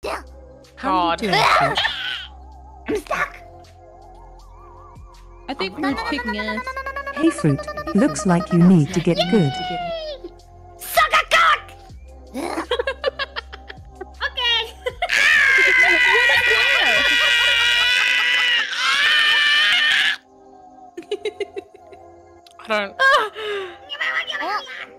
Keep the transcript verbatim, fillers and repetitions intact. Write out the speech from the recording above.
God. I'm stuck. I think Fruit's kicking ass. Hey Fruit, looks like you need to get good. Suck a cock! Okay. I don't.